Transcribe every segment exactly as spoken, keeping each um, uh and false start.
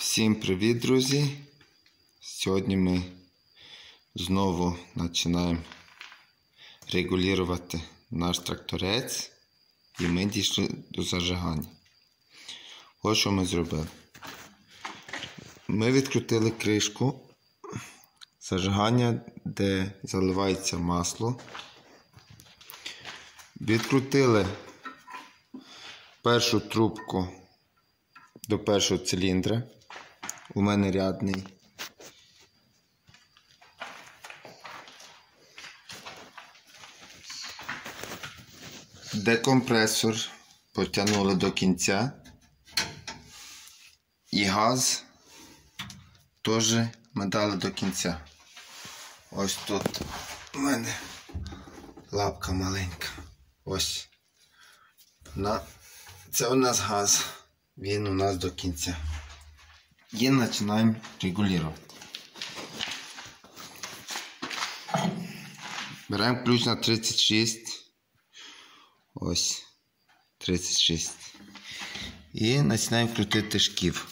Всім привіт, друзі! Сьогодні ми знову починаємо регулювати наш тракторець і ми дійшли до зажигання. Ось що ми зробили. Ми відкрутили кришку зажигання, де заливається масло. Відкрутили першу трубку до першого циліндра. У мене рядний. Декомпресор потягнули до кінця. І газ теж ми дали до кінця. Ось тут у мене лапка маленька. Ось. Це у нас газ. Він у нас до кінця. І починаємо регулювати. Беремо ключ на тридцять шість. Ось. тридцять шість. І починаємо крутити шків.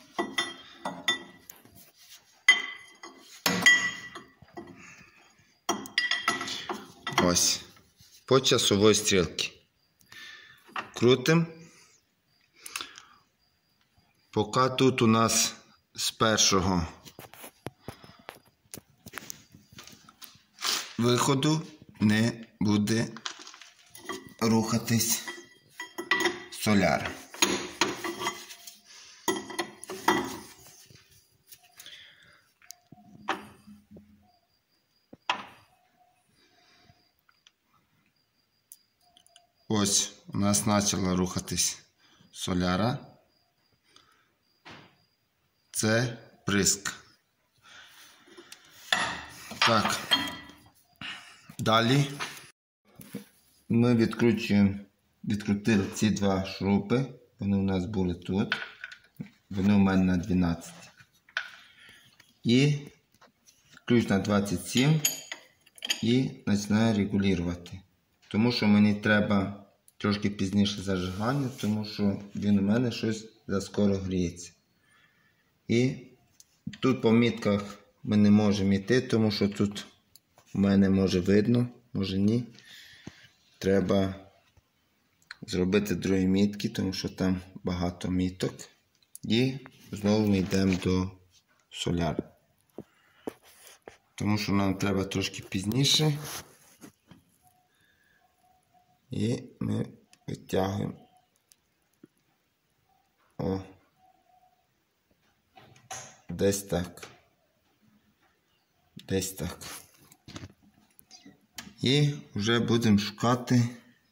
Ось. По часовій стрілці. Крутимо. Поки тут у нас з першого виходу не буде рухатись соляр. Ось у нас почала рухатись соляра. Це приск. Так. Далі ми відкручуємо, відкрутили ці два шурупи. Вони у нас були тут. Вони у мене на дванадцять. І ключ на двадцять сім. І починаю регулювати. Тому що мені треба трошки пізніше зажигання, тому що він у мене щось заскоро гріється. І тут по мітках ми не можемо йти, тому що тут у мене може видно, може ні. Треба зробити другі мітки, тому що там багато міток. І знову ми йдемо до соляри. Тому що нам треба трошки пізніше. І ми витягуємо. О. Десь так. Десь так. І вже будемо шукати,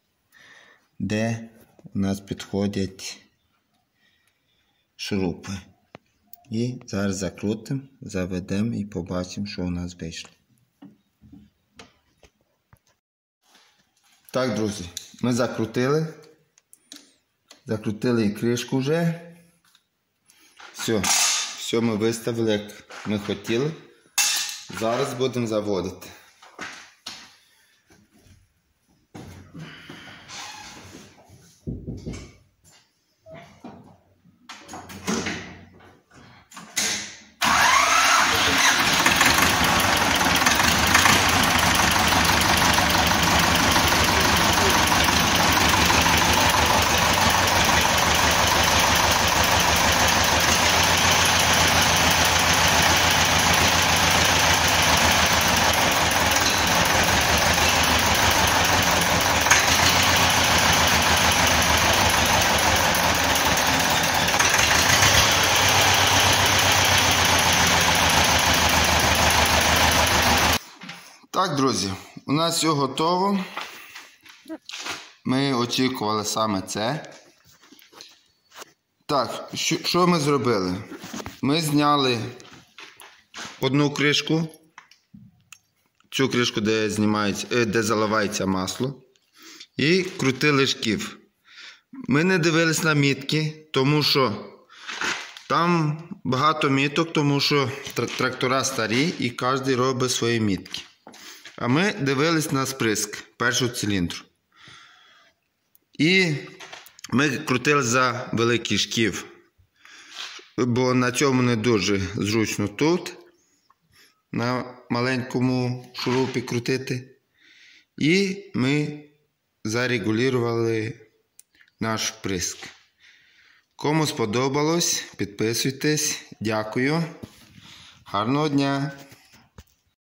де у нас підходять шурупи. І зараз закрутимо, заведемо і побачимо, що у нас вийшло. Так, друзі, ми закрутили. Закрутили і кришку вже. Все. Все ми виставили, як ми хотіли. Зараз будемо заводити. Так, друзі, у нас все готово. Ми очікували саме це. Так, що, що ми зробили? Ми зняли одну кришку, цю кришку, де, знімається, де заливається масло, і крутили шків. Ми не дивились на мітки, тому що там багато міток, тому що трактора старі і кожен робить свої мітки. А ми дивились на сприск першого циліндру. І ми крутили за великий шків, бо на цьому не дуже зручно тут, на маленькому шурупі крутити. І ми зарегулювали наш вприск. Кому сподобалось, підписуйтесь. Дякую. Гарного дня!